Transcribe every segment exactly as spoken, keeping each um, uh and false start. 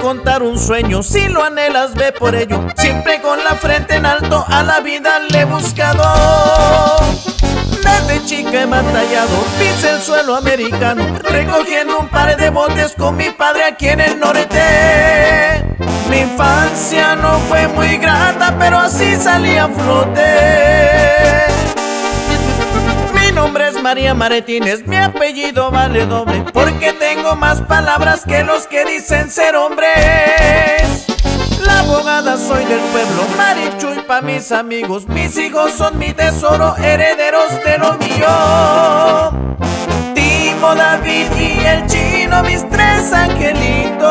contar un sueño, si lo anhelas ve por ello. Siempre con la frente en alto a la vida le he buscado. Desde chica he batallado, pise el suelo americano, recogiendo un par de botes con mi padre aquí en el norte. Mi infancia no fue muy grata, pero así salí a flote. Mi nombre es María Martínez, mi apellido vale doble, porque tengo más palabras que los que dicen ser hombres. La abogada soy del pueblo, Marichuy pa' mis amigos. Mis hijos son mi tesoro, herederos de lo mío. Timo, David y el Chino, mis tres angelitos.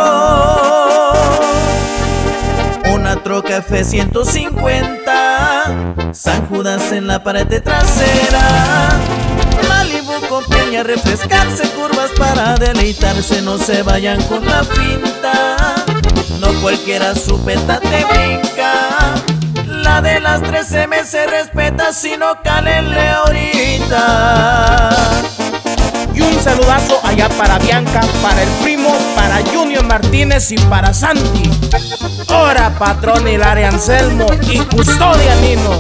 Una troca F ciento cincuenta, San Judas en la pared trasera. Malibu con peña, refrescarse, curvas para deleitarse. No se vayan con la pinta, no cualquiera su peta te brinca. La de las tres M se respeta, si no cálenle ahorita. Y un saludazo allá para Bianca, para el primo, para Junior Martínez y para Santi. Ahora patrón Hilaria Anselmo y Custodia Nino.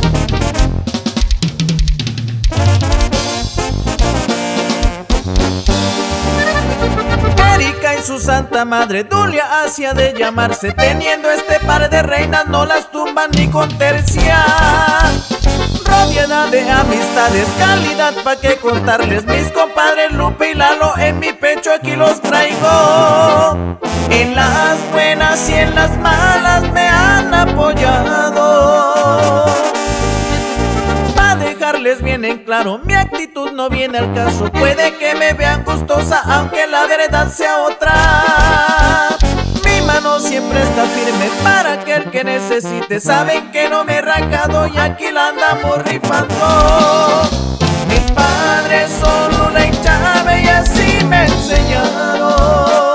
Y su santa madre Dulia hacía de llamarse. Teniendo este par de reinas no las tumban ni con tercia. Rodeada de amistades, calidad pa' que contarles. Mis compadres Lupe y Lalo en mi pecho aquí los traigo. En las buenas y en las malas me han apoyado. Pa' dejarles bien en claro, mi actitud no viene al caso. Puede que me vean gustosa, aunque la verdad sea otra. Mi mano siempre está firme para aquel que necesite. Saben que no me he rajado y aquí la andamos rifando. Mis padres son Lula y Chávez y así me enseñaron.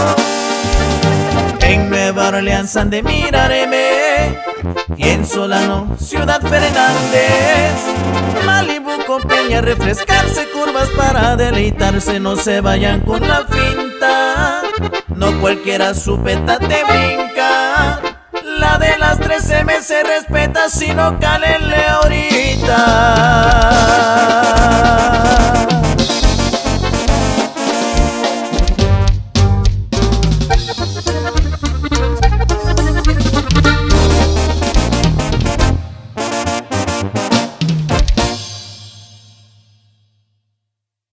En Nueva Orleans han de mirarme, y en Solano, Ciudad Fernández. Malibu con peña, refrescarse, curvas para deleitarse. No se vayan con la finta, no cualquiera su peta te brinca. La de las tres M se respeta, si no cálenle ahorita.